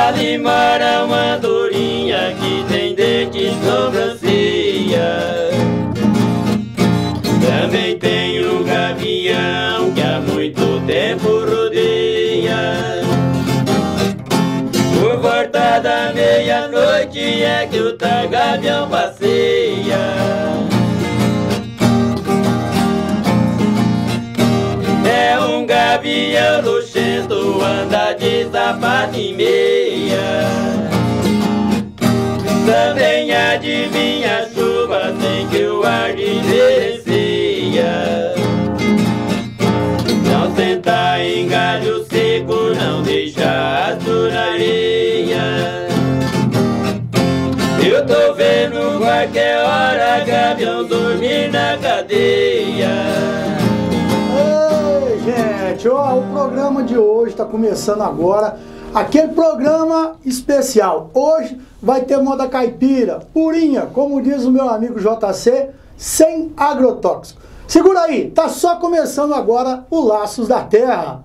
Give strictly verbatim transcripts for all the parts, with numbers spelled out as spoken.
Ali mora uma andorinha que tem dente e sobrancelha. Também tem um gavião que há muito tempo rodeia. Por volta da meia-noite é que o tal gavião passeia. É um gavião luxento, anda de sapato e meia. Também adivinha a chuva sem que o ar diferencia. Não senta em galho seco, não deixa rastro na areia. Eu tô vendo qualquer hora gavião dormir na cadeia. Ei, gente, ó, o programa de hoje tá começando agora. Aquele programa especial. Hoje vai ter moda caipira, purinha, como diz o meu amigo J C, sem agrotóxico. Segura aí, tá só começando agora o Laços da Terra.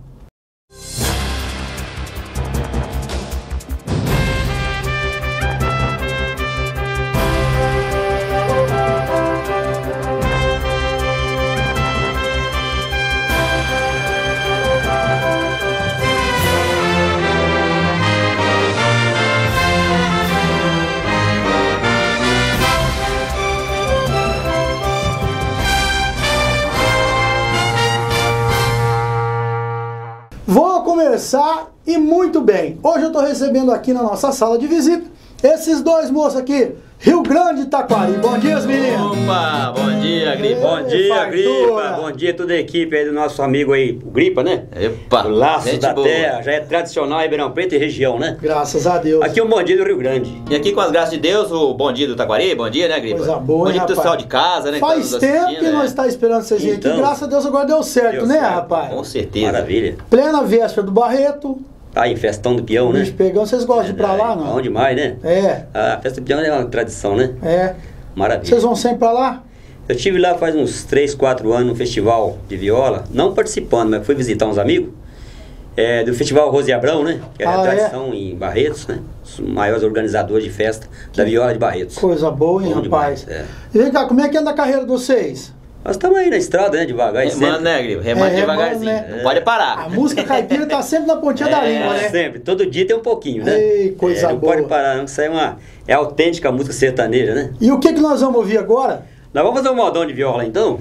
Vou começar e muito bem. Hoje eu estou recebendo aqui na nossa sala de visita esses dois moços aqui, Rio Grande e Taquari. Bom dia, meninos. Opa, bom dia, Gripa. Bom dia, Gripa. Bom dia a toda a equipe aí do nosso amigo aí, o Gripa, né? Epa, o Laços da boa. Terra, já é tradicional em Ribeirão Preto e região, né? Graças a Deus. Aqui é um bom dia do Rio Grande. E aqui com as graças de Deus, o bom dia do Taquari, bom dia, né, Gripa? Coisa boa, bom dia hein, pro pessoal de casa, né? Faz que tá nos tempo assistindo, que né? nós estamos esperando vocês virem Então, aqui. Graças a Deus agora deu certo, deu né, certo. rapaz? Com certeza. Maravilha. Plena véspera do Barreto. Tá aí, festão do peão, né? Bicho pegão, vocês gostam de ir pra lá, não? Bom demais, né? É, A festa do peão é uma tradição, né? é. Maravilha. Vocês vão sempre pra lá? Eu estive lá faz uns três, quatro anos no festival de viola, não participando, mas fui visitar uns amigos. É, do Festival Rose e Abrão, né? Que é Ah, a é? tradição em Barretos, né? Os maiores organizadores de festa da viola de Barretos. Coisa boa, hein, Bom rapaz? demais, é. E vem cá, como é que anda a carreira de vocês? Nós estamos aí na estrada, né? Devagar e Remando, sempre. né, Gripa? Remando É, remando, devagarzinho. né? Não pode parar. A música caipira tá sempre na pontinha da É, língua, né? Sempre, todo dia tem um pouquinho, né? Ei, coisa é, não boa. pode parar, não, que isso aí é uma... É autêntica música sertaneja, né? E o que que nós vamos ouvir agora? Nós vamos fazer um modão de viola, então,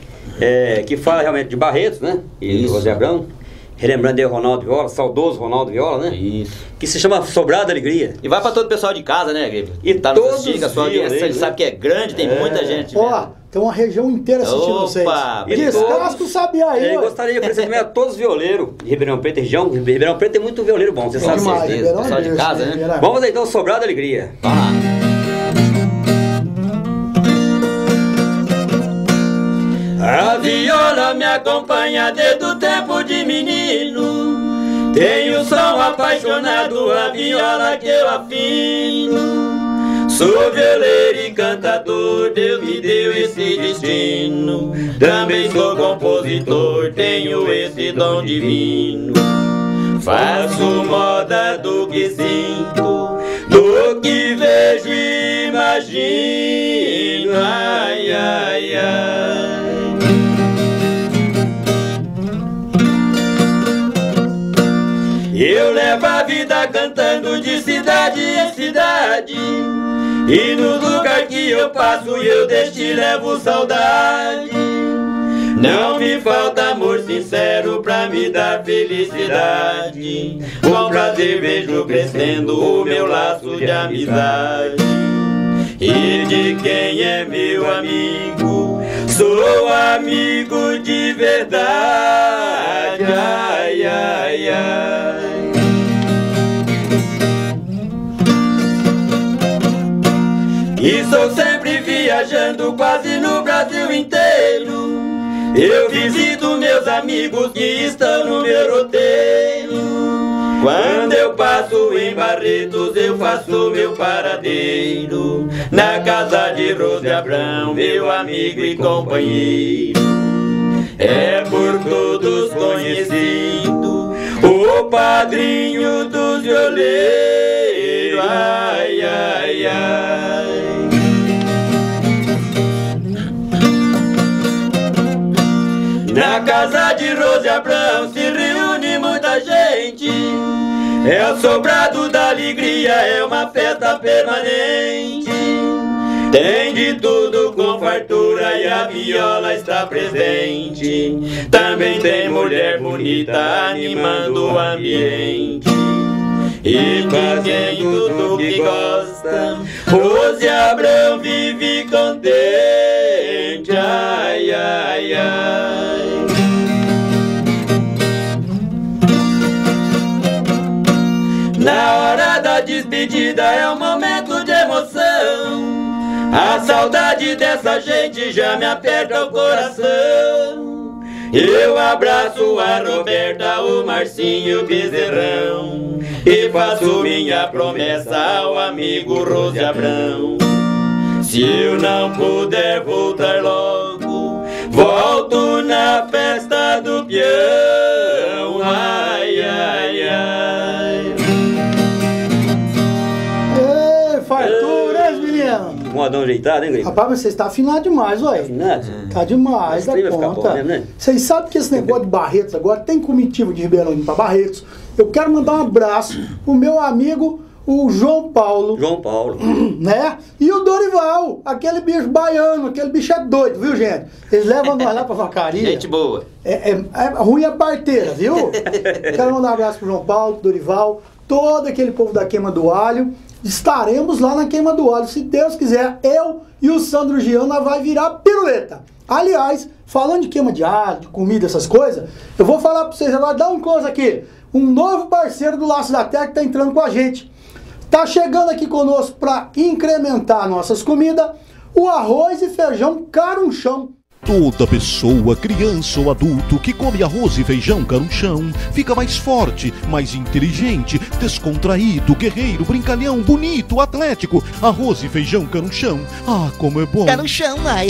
é, que fala realmente de Barretos, né? E Isso. do Rose e Abrão. Relembrando aí o Ronaldo Viola, saudoso Ronaldo Viola, né? Isso. Que se chama Sobrada Alegria. E vai pra todo o pessoal de casa, né, Gripa? E tá nos todos assistindo, a sua audiência, violeiros, ele sabe né? que é grande, tem É. muita gente. Ó, vendo. tem uma região inteira assistindo Opa, vocês. beleza. Descasca o sabiá aí, Eu ué. gostaria de oferecer também a todos os violeiros de Ribeirão Preto e região. Ribeirão Preto tem muito violeiro bom, você Bom sabe demais, disso. Ribeirão é pessoal de berço, casa, né? Ribeirão. Vamos aí, então, Sobrada Alegria. Vamos lá. A viola me acompanha desde o tempo de menino. Tenho som apaixonado, a viola que eu afino. Sou violeiro e cantador, Deus me deu esse destino. Também sou compositor, tenho esse dom divino. Faço moda do que sinto, do que vejo e imagino. Ai, ai, ai. Eu levo a vida cantando de cidade em cidade, e no lugar que eu passo eu deste levo saudade. Não me falta amor sincero pra me dar felicidade. Com prazer vejo crescendo o meu laço de amizade. E de quem é meu amigo, sou amigo de verdade. Ai, ai, ai. E sou sempre viajando quase no Brasil inteiro. Eu visito meus amigos que estão no meu roteiro. Quando eu passo em Barretos eu faço meu paradeiro, na casa de Rose Abrão, meu amigo e companheiro. É por todos conhecido, o padrinho dos violeiros. Na casa de Rose Abrão se reúne muita gente. É o sobrado da alegria, é uma festa permanente. Tem de tudo com fartura e a viola está presente. Também tem mulher bonita animando o ambiente e fazendo tudo que gosta. Rose Abrão vive contente, ai, ai, ai. Na hora da despedida é um momento de emoção. A saudade dessa gente já me aperta o coração. Eu abraço a Roberta, o Marcinho, o Bezerrão, e faço minha promessa ao amigo Rose Abrão. Se eu não puder voltar logo, volto na festa do peão, ai, ai, ai. Ei, fartura, hein, menino? Modão ajeitado, hein, Grego? Rapaz, mas você está afinado demais, ué. Afinado? Tá demais, da conta. Mesmo, né? Vocês sabem que esse negócio de Barretos agora tem comitiva de Ribeirão para Barretos. Eu quero mandar um abraço pro meu amigo, o João Paulo. João Paulo. Né? E o Dorival, aquele bicho baiano, aquele bicho é doido, viu, gente? Eles levam nós lá pra vacaria. Gente boa. É, é, é ruim a parteira, viu? Quero mandar um abraço pro João Paulo, pro Dorival, todo aquele povo da Queima do Alho. Estaremos lá na Queima do Alho, se Deus quiser. Eu e o Sandro Giana vai virar piruleta. Aliás, falando de queima de alho, de comida, essas coisas, eu vou falar pra vocês agora, dá um close aqui. Um novo parceiro do Laço da Terra que tá entrando com a gente. Tá chegando aqui conosco para incrementar nossas comidas, o arroz e feijão carunchão. Toda pessoa, criança ou adulto que come arroz e feijão carunchão fica mais forte, mais inteligente, descontraído, guerreiro, brincalhão, bonito, atlético. Arroz e feijão carunchão, ah, como é bom. Carunchão, ai.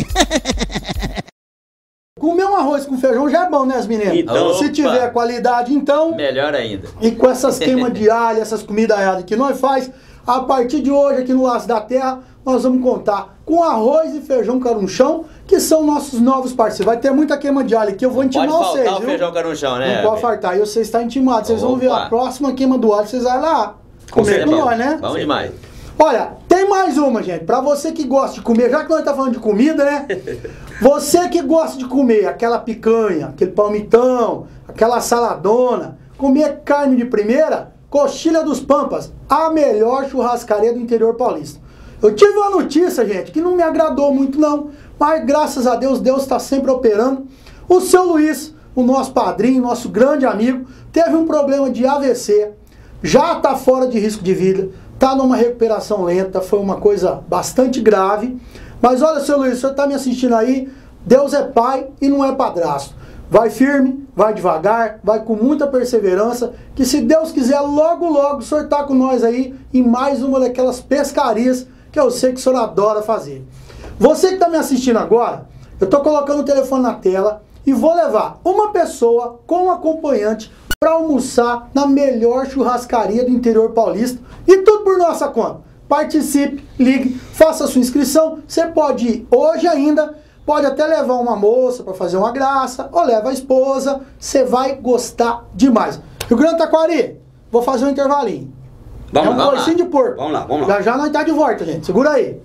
Comer um arroz com feijão já é bom, né, as meninas? Então, se opa. tiver qualidade, então... Melhor ainda. E com essas queimas de alho, essas comidas erradas que nós faz, a partir de hoje aqui no Laço da Terra, nós vamos contar com arroz e feijão carunchão, que são nossos novos parceiros. Vai ter muita queima de alho aqui, eu vou intimar pode vocês, faltar viu? o feijão carunchão, né? Não pode faltar, e vocês estão intimados, vocês vão ver a Opa. próxima queima do alho, vocês vão lá Com comer com certeza. nós, né? Bom demais. Olha, tem mais uma, gente, pra você que gosta de comer, já que nós tá falando de comida, né? Você que gosta de comer aquela picanha, aquele palmitão, aquela saladona, comer carne de primeira, Coxilha dos Pampas, a melhor churrascaria do interior paulista. Eu tive uma notícia, gente, que não me agradou muito não, mas graças a Deus, Deus está sempre operando. O seu Luiz, o nosso padrinho, nosso grande amigo, teve um problema de A V C, já está fora de risco de vida, está numa recuperação lenta, foi uma coisa bastante grave. Mas olha, seu Luiz, o senhor está me assistindo aí, Deus é pai e não é padrasto. Vai firme, vai devagar, vai com muita perseverança, que se Deus quiser, logo, logo, o senhor está com nós aí em mais uma daquelas pescarias que eu sei que o senhor adora fazer. Você que está me assistindo agora, eu estou colocando o telefone na tela e vou levar uma pessoa com um acompanhante para almoçar na melhor churrascaria do interior paulista e tudo por nossa conta. Participe, ligue, faça sua inscrição. Você pode ir hoje ainda, pode até levar uma moça para fazer uma graça, ou leva a esposa, você vai gostar demais. Rio Grande do Taquari, vou fazer um intervalinho. Vamos é um lá, coicinho de porco. Vamos lá, vamos lá. Já já nós tá de volta, gente. Segura aí.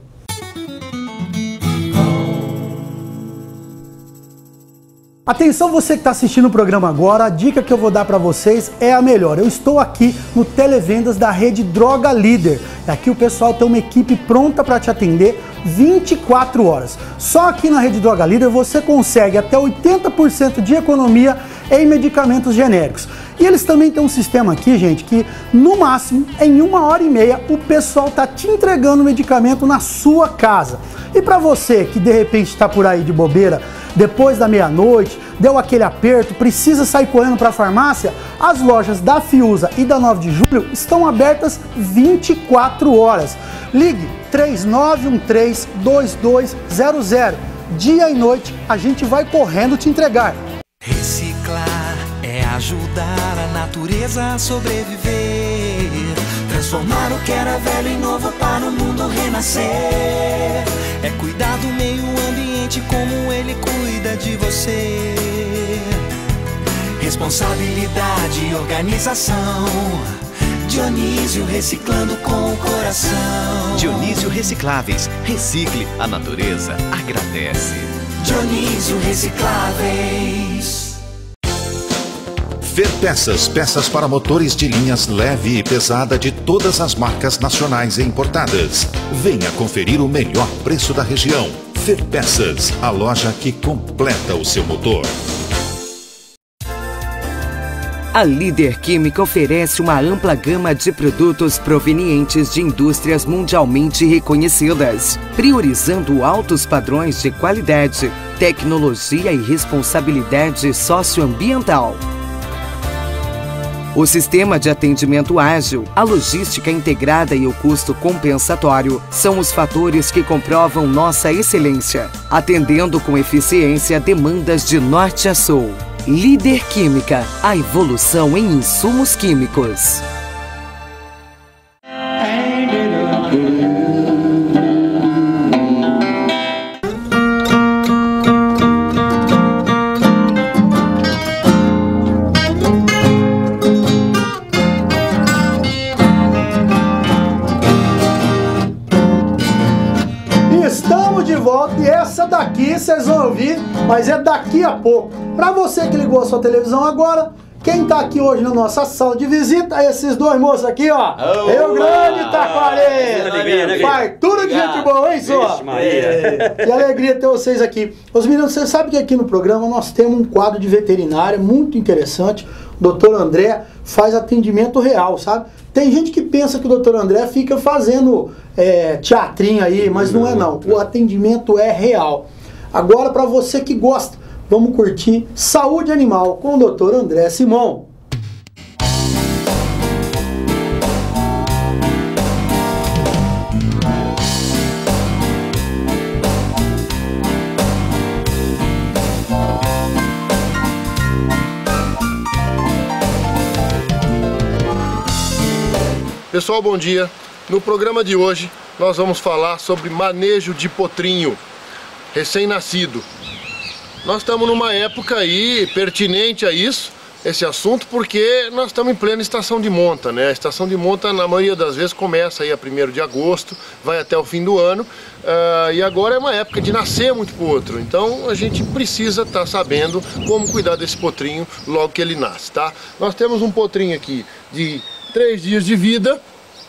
Atenção você que está assistindo o programa agora, a dica que eu vou dar para vocês é a melhor. Eu estou aqui no Televendas da rede Droga Líder. Aqui o pessoal tem uma equipe pronta para te atender vinte e quatro horas. Só aqui na rede Droga Líder você consegue até oitenta por cento de economia em medicamentos genéricos. E eles também têm um sistema aqui, gente, que no máximo, em uma hora e meia, o pessoal tá te entregando o medicamento na sua casa. E para você que de repente está por aí de bobeira, depois da meia-noite, deu aquele aperto, precisa sair correndo para a farmácia, as lojas da Fiusa e da nove de julho estão abertas vinte e quatro horas. Ligue três nove um três, dois dois zero zero. Dia e noite a gente vai correndo te entregar. Reciclar é ajudar a natureza a sobreviver, transformar o que era velho em novo para o mundo renascer. É cuidar do meio ambiente como ele cuida de você. Responsabilidade e organização. Dionísio reciclando com o coração. Dionísio Recicláveis. Recicle, a natureza agradece. Dionísio Recicláveis. Ferpeças, peças para motores de linhas leve e pesada de todas as marcas nacionais e importadas. Venha conferir o melhor preço da região. Ferpeças, a loja que completa o seu motor. A Líder Química oferece uma ampla gama de produtos provenientes de indústrias mundialmente reconhecidas, priorizando altos padrões de qualidade, tecnologia e responsabilidade socioambiental. O sistema de atendimento ágil, a logística integrada e o custo compensatório são os fatores que comprovam nossa excelência, atendendo com eficiência demandas de norte a sul. Líder Química, a evolução em insumos químicos. Estamos de volta e essa daqui vocês vão ouvir, mas é daqui a pouco. Pra você que ligou a sua televisão agora, quem tá aqui hoje na nossa sala de visita é esses dois moços aqui, ó. Oh, Rio Grande, Taquaré. Alegria, né, fartura de gente boa, hein, só? Vixe, Maria. Que alegria ter vocês aqui. Os meninos, vocês sabem que aqui no programa nós temos um quadro de veterinária muito interessante. O doutor André faz atendimento real, sabe? Tem gente que pensa que o doutor André fica fazendo é, teatrinho aí, mas não é não. O atendimento é real. Agora, para você que gosta, vamos curtir Saúde Animal com o doutor André Simon. Pessoal, bom dia. No programa de hoje nós vamos falar sobre manejo de potrinho recém-nascido. Nós estamos numa época aí pertinente a isso, esse assunto, porque nós estamos em plena estação de monta, né? A estação de monta, na maioria das vezes, começa aí a primeiro de agosto, vai até o fim do ano, uh, e agora é uma época de nascer muito potro. Então a gente precisa estar tá sabendo como cuidar desse potrinho logo que ele nasce, tá? Nós temos um potrinho aqui de três dias de vida,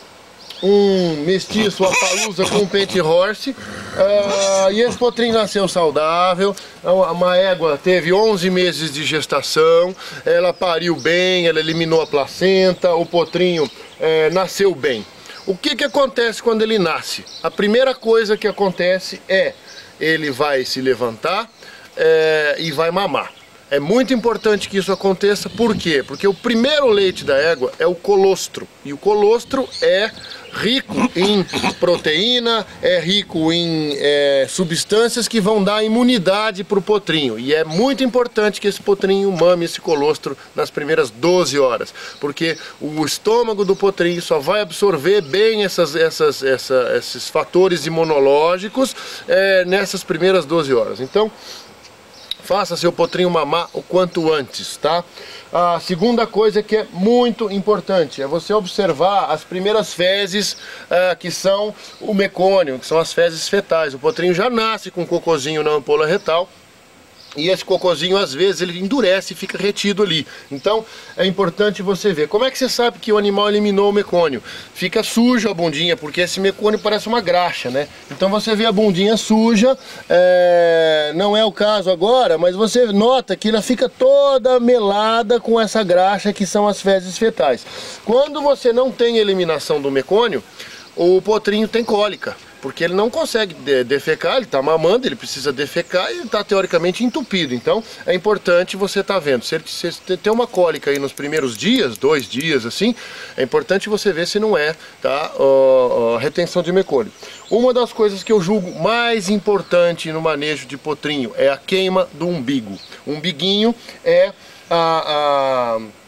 um mestiço Appaloosa com um Paint Horse, uh, e esse potrinho nasceu saudável. Uma égua teve onze meses de gestação, ela pariu bem, ela eliminou a placenta, o potrinho eh, nasceu bem. O que que acontece quando ele nasce? A primeira coisa que acontece é, ele vai se levantar eh, e vai mamar. É muito importante que isso aconteça, por quê? Porque o primeiro leite da égua é o colostro, e o colostro é rico em proteína, é rico em é, substâncias que vão dar imunidade para o potrinho, e é muito importante que esse potrinho mame esse colostro nas primeiras doze horas, porque o estômago do potrinho só vai absorver bem essas, essas, essa, esses fatores imunológicos é, nessas primeiras doze horas. Então, faça seu potrinho mamar o quanto antes, tá? A segunda coisa que é muito importante é você observar as primeiras fezes uh, que são o mecônio, que são as fezes fetais. O potrinho já nasce com um cocôzinho na ampola retal, e esse cocôzinho às vezes ele endurece e fica retido ali. Então é importante você ver. Como é que você sabe que o animal eliminou o mecônio? Fica suja a bundinha, porque esse mecônio parece uma graxa, né? Então você vê a bundinha suja, é... não é o caso agora, mas você nota que ela fica toda melada com essa graxa que são as fezes fetais. Quando você não tem eliminação do mecônio, o potrinho tem cólica, porque ele não consegue defecar, ele está mamando, ele precisa defecar e ele está teoricamente entupido. Então é importante você estar tá vendo. Se ele tem uma cólica aí nos primeiros dias, dois dias assim, é importante você ver se não é, tá, ó, ó, retenção de mecônio. Uma das coisas que eu julgo mais importante no manejo de potrinho é a queima do umbigo. O umbiguinho é a... a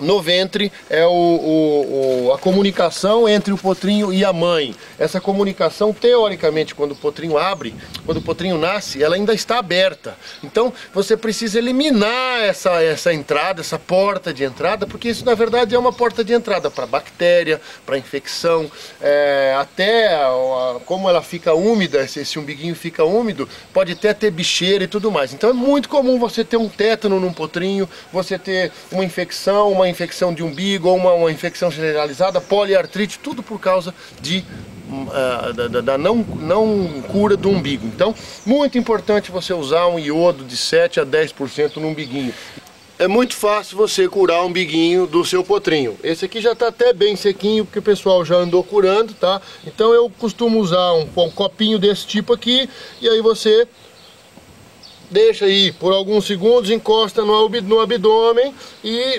no ventre é o, o, o, a comunicação entre o potrinho e a mãe. Essa comunicação, teoricamente, quando o potrinho abre, quando o potrinho nasce, ela ainda está aberta. Então, você precisa eliminar essa, essa entrada, essa porta de entrada, porque isso, na verdade, é uma porta de entrada para bactéria, para infecção, é, até a, como ela fica úmida, se esse umbiguinho fica úmido, pode até ter bicheira e tudo mais. Então, é muito comum você ter um tétano num potrinho, você ter uma infecção, uma infecção de umbigo ou uma, uma infecção generalizada, poliartrite, tudo por causa de, uh, da, da, da não, não cura do umbigo. Então, muito importante você usar um iodo de sete a dez por cento no umbiguinho. É muito fácil você curar o umbiguinho do seu potrinho. Esse aqui já está até bem sequinho, porque o pessoal já andou curando, tá? Então eu costumo usar um, um copinho desse tipo aqui, e aí você deixa aí por alguns segundos, encosta no, no abdômen e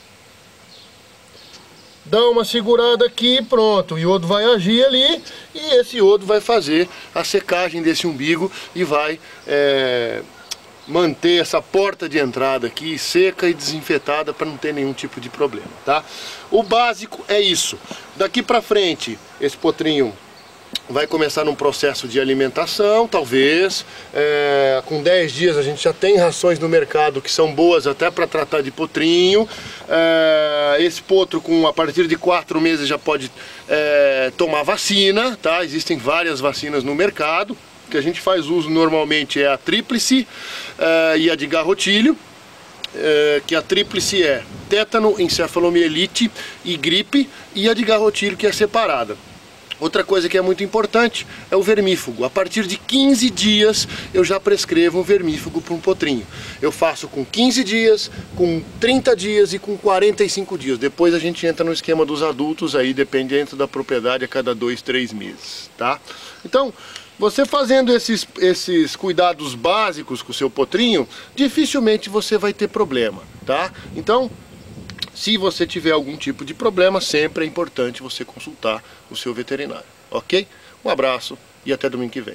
dá uma segurada aqui, pronto, o iodo vai agir ali e esse iodo vai fazer a secagem desse umbigo e vai é, manter essa porta de entrada aqui seca e desinfetada para não ter nenhum tipo de problema, tá? O básico é isso. Daqui para frente, esse potrinho vai começar num processo de alimentação, talvez. É, com dez dias a gente já tem rações no mercado que são boas até para tratar de potrinho. É, esse potro, com, a partir de quatro meses, já pode é, tomar vacina, tá? Existem várias vacinas no mercado. O que a gente faz uso normalmente é a tríplice é, e a de garrotilho. É, que a tríplice é tétano, encefalomielite e gripe, e a de garrotilho, que é separada. Outra coisa que é muito importante é o vermífugo. A partir de quinze dias eu já prescrevo um vermífugo para um potrinho. Eu faço com quinze dias, com trinta dias e com quarenta e cinco dias. Depois a gente entra no esquema dos adultos, aí dependendo da propriedade, a cada dois, três meses, tá? Então, você fazendo esses, esses cuidados básicos com o seu potrinho, dificilmente você vai ter problema, tá? Então, se você tiver algum tipo de problema, sempre é importante você consultar o seu veterinário, ok? Um abraço e até domingo que vem.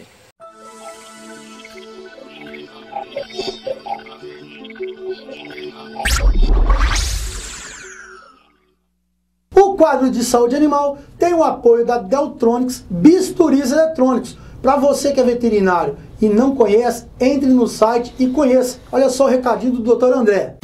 O quadro de saúde animal tem o apoio da Deltronics Bisturis Eletrônicos. Para você que é veterinário e não conhece, entre no site e conheça. Olha só o recadinho do doutor André.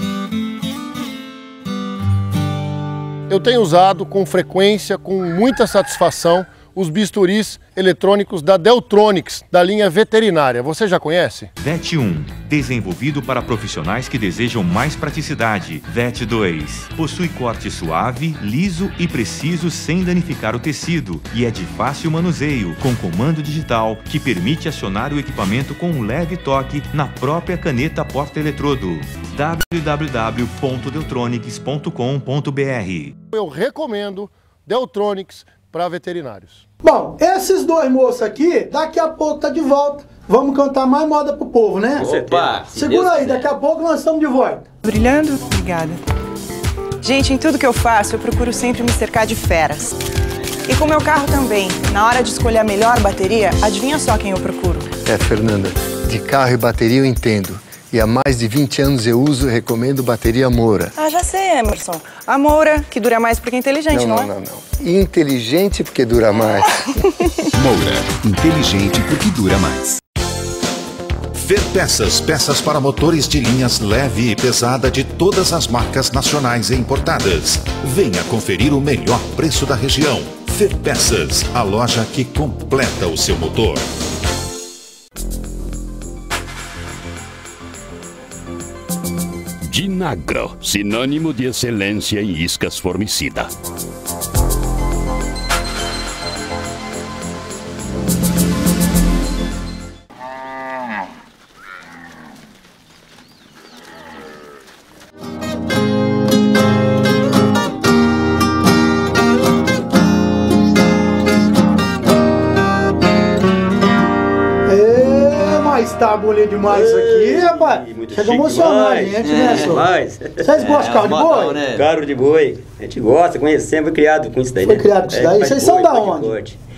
Eu tenho usado com frequência, com muita satisfação, os bisturis eletrônicos da Deltronics, da linha veterinária. Você já conhece? VET um, desenvolvido para profissionais que desejam mais praticidade. VET dois, possui corte suave, liso e preciso sem danificar o tecido e é de fácil manuseio, com comando digital que permite acionar o equipamento com um leve toque na própria caneta porta-eletrodo. w w w ponto deltronics ponto com ponto b r. Eu recomendo Deltronics para veterinários. Bom, esses dois moços aqui, daqui a pouco tá de volta. Vamos cantar mais moda pro povo, né? Opa! Segura aí, daqui a pouco nós estamos de volta. Brilhando? Obrigada. Gente, em tudo que eu faço, eu procuro sempre me cercar de feras. E com o meu carro também. Na hora de escolher a melhor bateria, adivinha só quem eu procuro? É, Fernanda, de carro e bateria eu entendo. E há mais de vinte anos eu uso e recomendo bateria Moura. Ah, já sei, Emerson. A Moura, que dura mais porque é inteligente, não, não é? Não, não, não. Inteligente porque dura mais. Moura, inteligente porque dura mais. Ferpeças, peças para motores de linhas leve e pesada de todas as marcas nacionais e importadas. Venha conferir o melhor preço da região. Ferpeças, a loja que completa o seu motor. Dinagro, sinônimo de excelência em iscas formicida. Tá bonito demais isso aqui, rapaz. Chega a emocionar a gente, né, senhor? Vocês gostam de carro de boi? Né? Carro de boi. A gente gosta, conhecemos, foi criado com isso daí, Foi né? criado com isso daí? Vocês são da onde?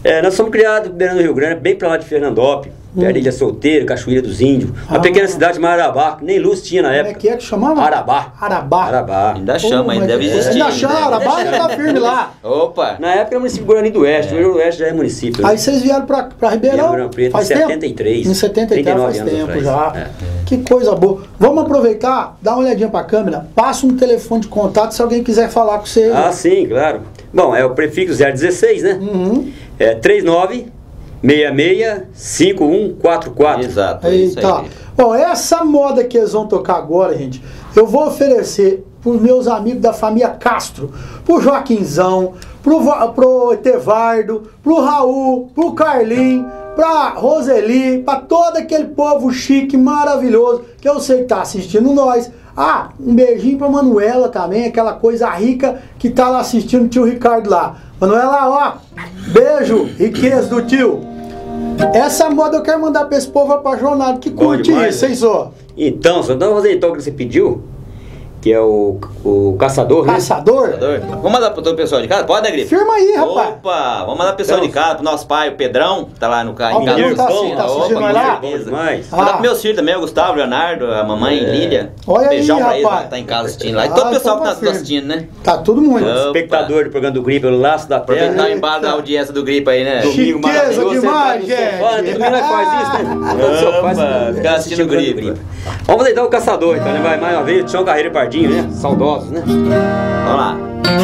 É, nós somos criados beirando o Rio Grande, bem pra lá de Fernandópolis, hum. perto de Ilha Solteira, Cachoeira dos Índios, uma ah. pequena cidade de Marabá, que nem luz tinha na época. Como é que é que chamava? Arabá. Arabá. Arabá. Ainda chama, ainda deve existir. Ainda chama, Arabá ainda tá firme lá. Opa! Na época era município Guarani do Oeste, hoje é. o Oeste já é município. Aí vocês vieram pra, pra Ribeirão? Preto, faz em setenta e três. Em setenta e três faz tempo já. É. Que coisa boa. Vamos aproveitar, dá uma olhadinha pra câmera, passa um telefone de contato se alguém quiser falar com você. Ah, sim, claro. Bom, é o prefixo zero dezesseis, né? Uhum. É trinta e nove, sessenta e seis, cinquenta e um quarenta e quatro. Exato. Aí, isso aí. Tá. Bom, essa moda que eles vão tocar agora, gente, eu vou oferecer pros meus amigos da família Castro, pro Joaquinzão, pro, pro Etevardo, pro Raul, pro Carlinho, pra Roseli, pra todo aquele povo chique, maravilhoso, que eu sei que tá assistindo nós. Ah, um beijinho pra Manuela também, aquela coisa rica que tá lá assistindo o tio Ricardo lá. Manuela, ó, beijo, riqueza do tio. Essa moda eu quero mandar pra esse povo apaixonado que curte demais, isso, hein, só. Então, só vamos fazer então o que você pediu, que é o, o caçador, Caçador? né? Caçador. Vamos mandar pro todo o pessoal de casa? Pode, né, Gripe? Firma aí, rapaz. Opa, vamos mandar pro pessoal então, de casa, pro nosso pai, o Pedrão, que tá lá no carro. Ó, em casa. Tá, assim, tá assistindo Opa, lá? Demais. Ah. Mandar pro meus filhos também, o Gustavo, o Leonardo, a mamãe, é. Lília. Olha beijão aí, pra rapaz. eles, tá em casa assistindo lá. E todo o pessoal que tá firme. assistindo, né? Tá todo mundo. Opa. Espectador do programa do Gripe, o Laço da Terra. Aproveitar o embalo da audiência do Gripe aí, né? Domingo maravilhoso. Demais, gente. Domingo nós faz isso, né? Ficar assistindo o Gripe. Vamos deitar o caçador, então, né? Vai mais uma vez, Tião Carreiro e Pardinho, né? Saudosos, né? Vamos lá.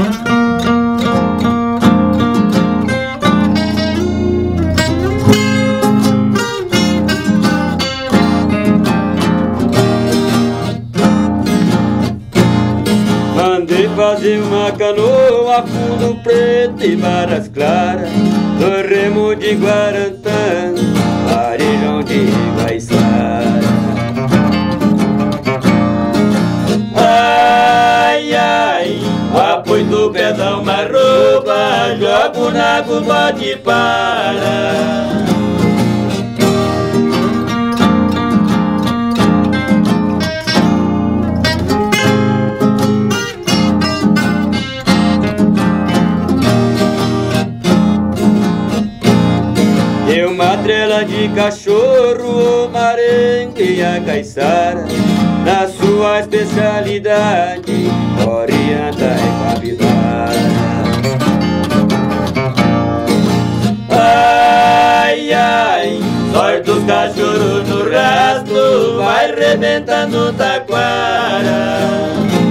Mandei fazer uma canoa, fundo preto e varas claras, no remo de Guarantã, varejão de Guaiçara. Ai, ai, apoio do pedão uma roupa, jogo na curva de para. Deu uma trela de cachorro, o marengue e a caiçara, na sua especialidade, orienta e capivara. Ai, ai, sorte os cachorros no rastro, vai rebentando taquara.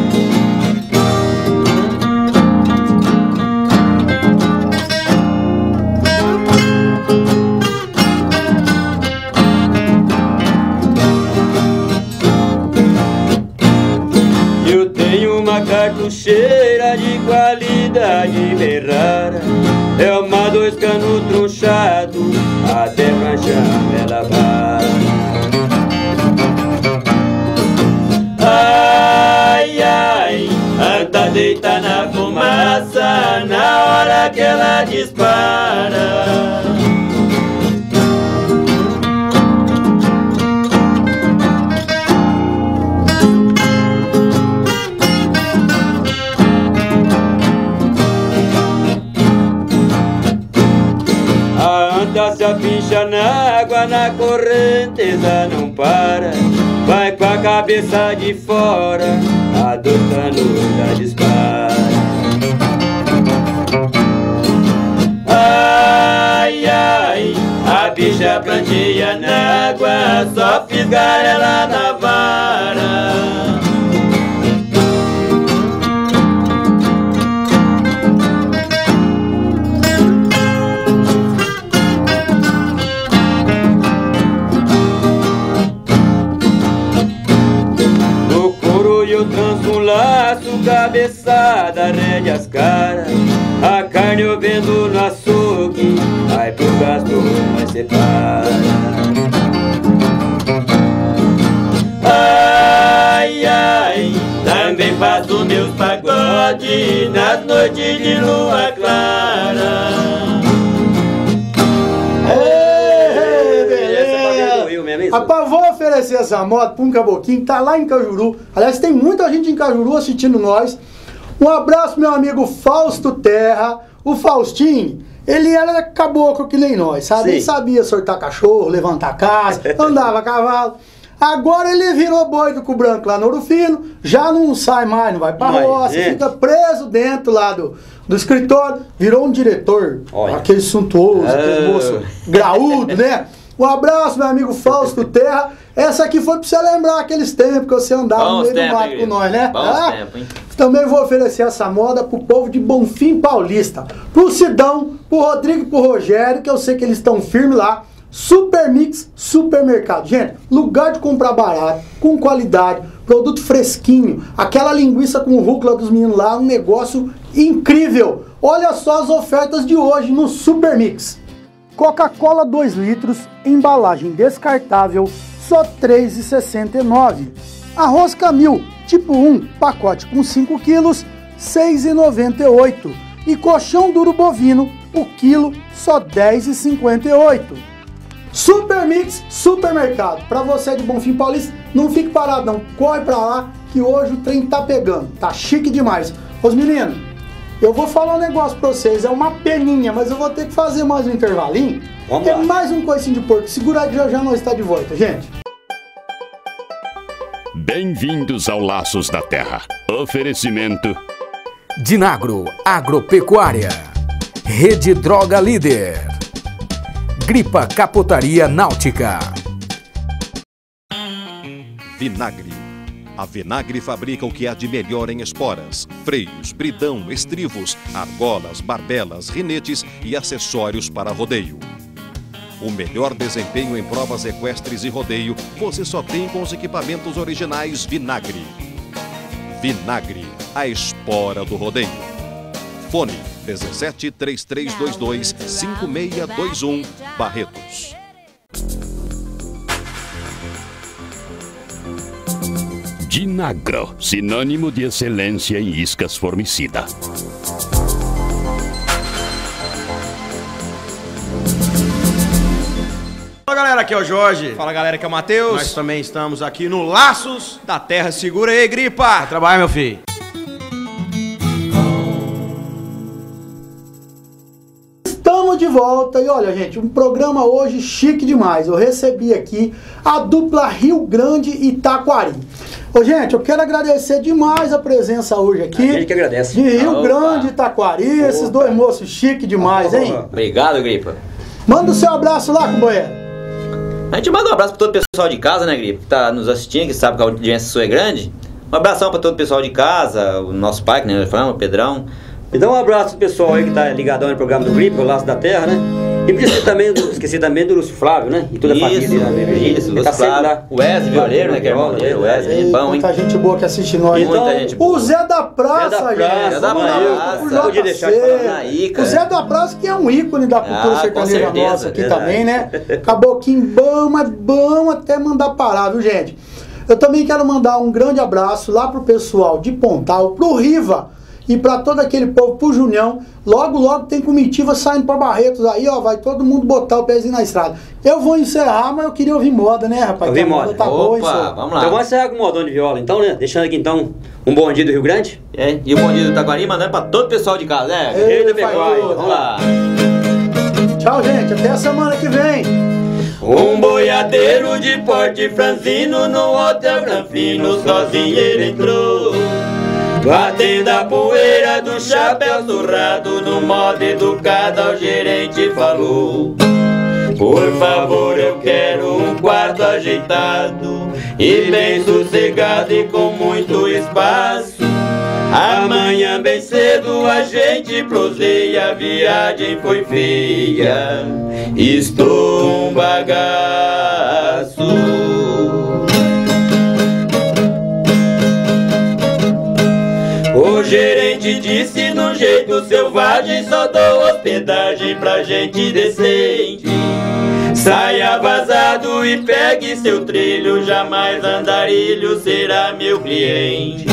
Eu tenho uma cartucheira de qualidade bem rara, é uma dois canos tronchado, até pranchar ela vara. Ai, ai, anta deita na fumaça, na hora que ela dispara. Se apincha na água, na correnteza não para, vai com a cabeça de fora, adotando já dispara. Ai, ai, a bicha planteia na água, só fisgar ela na vara. Eu tranço um laço, cabeçada, rédeas caras, a carne eu vendo no açougue, vai pro gasto, vai separa. Ai, ai, também faço meus pagodes nas noites de lua clara. Rapaz, vou oferecer essa moto para um caboclinho que tá lá em Cajuru. Aliás, tem muita gente em Cajuru assistindo nós. Um abraço, meu amigo Fausto Terra, o Faustinho. ele era caboclo que nem nós, sabe? Sim. Ele sabia sortar cachorro, levantar casa, andava a cavalo. Agora ele virou boi do cu branco lá no Ouro Fino, já não sai mais, não vai pra Mas, roça, é. fica preso dentro lá do, do escritório, virou um diretor, Olha. aquele suntuoso, ah. aquele moço graúdo, né? Um abraço, meu amigo Fausto Terra. Essa aqui foi pra você lembrar aqueles tempos que você andava Bons no meio tempo, do mato com nós, né? Ah, tempo, hein? Também vou oferecer essa moda pro povo de Bonfim Paulista, pro Sidão, pro Rodrigo e pro Rogério, que eu sei que eles estão firmes lá. Super Mix Supermercado. Gente, lugar de comprar barato, com qualidade, produto fresquinho, aquela linguiça com rúcula dos meninos lá, um negócio incrível. Olha só as ofertas de hoje no Super Mix. Coca-Cola dois litros, embalagem descartável, só três reais e sessenta e nove centavos. Arroz Camil, tipo um, pacote com cinco quilos, seis reais e noventa e oito centavos. E colchão duro bovino, o quilo, só dez reais e cinquenta e oito centavos. Super Mix Supermercado. Pra você de Bonfim Paulista, não fique parado não. Corre pra lá que hoje o trem tá pegando. Tá chique demais. Os meninos, eu vou falar um negócio pra vocês. É uma peninha, mas eu vou ter que fazer mais um intervalinho. Vamos é lá. Mais um coicinho de porco. Segura aí, já já nós está de volta, gente. Bem-vindos ao Laços da Terra. Oferecimento Dinagro Agropecuária, Rede Droga Líder, Gripa Capotaria Náutica. Vinagre. A Vinagre fabrica o que há de melhor em esporas, freios, bridão, estrivos, argolas, barbelas, rinetes e acessórios para rodeio. O melhor desempenho em provas equestres e rodeio você só tem com os equipamentos originais Vinagre. Vinagre, a espora do rodeio. Fone dezessete, três três dois dois, cinco seis dois um, Barretos. Dinagro, sinônimo de excelência em iscas formicida. Fala galera, aqui é o Jorge. Fala galera, aqui é o Matheus. Nós também estamos aqui no Laços da Terra. Segura aí, Gripa. Vai trabalhar, meu filho. Estamos de volta e olha, gente, um programa hoje chique demais. Eu recebi aqui a dupla Rio Grande e Taquari. Ô, gente, eu quero agradecer demais a presença hoje aqui. A gente que agradece. De Rio Opa. Grande e Taquari, Opa. Esses dois moços chique demais, hein? Obrigado, Gripa. Manda o seu abraço lá, companheiro. A gente manda um abraço para todo o pessoal de casa, né, Gripa? Que tá nos assistindo, que sabe que a audiência sua é grande. Um abração para todo o pessoal de casa, o nosso pai, que nós falamos, o Pedrão. E dá um abraço pro pessoal aí que tá ligadão no programa do Gripa, o Laço da Terra, né? E esqueci também, do, esqueci também do Lúcio Flávio, né? E toda a família dele, né? Isso, Lúcio tá Flávio. O Wesley Violeiro, né? Que é irmão dele, o Wesley, é bom, hein? Muita gente boa que assiste nós. Então, muita gente boa. O Zé da Praça, Zé da Praça, gente. Zé da Praça. Podia deixar de falar aí, cara. O Zé da Praça que é um ícone da cultura ah, sertaneja nossa aqui verdade. Também, né? Caboclinho bom, mas bom até mandar parar, viu, gente? Eu também quero mandar um grande abraço lá pro pessoal de Pontal, pro Riva. E para todo aquele povo, pro Junião, logo, logo tem comitiva saindo para Barretos aí, ó, vai todo mundo botar o pezinho na estrada. Eu vou encerrar, mas eu queria ouvir moda, né, rapaz? Ouvir moda. Tá Opa, boa, vamos lá. Então vamos encerrar com o modão de viola, então, né? Deixando aqui, então, um bom dia do Rio Grande. É, e o bom dia do Taquari, mandando para todo o pessoal de casa, né? Ei, vamos lá. Tchau, gente, até a semana que vem. Um boiadeiro de porte franzino no hotel Granfino, sozinho ele entrou, batendo a poeira do chapéu surrado, no modo educado ao gerente falou: por favor, eu quero um quarto ajeitado e bem sossegado e com muito espaço. Amanhã bem cedo a gente proseia, a viagem foi feia, estou um bagaço. O gerente disse num jeito selvagem: só dou hospedagem pra gente decente. Saia vazado e pegue seu trilho, jamais andarilho será meu cliente.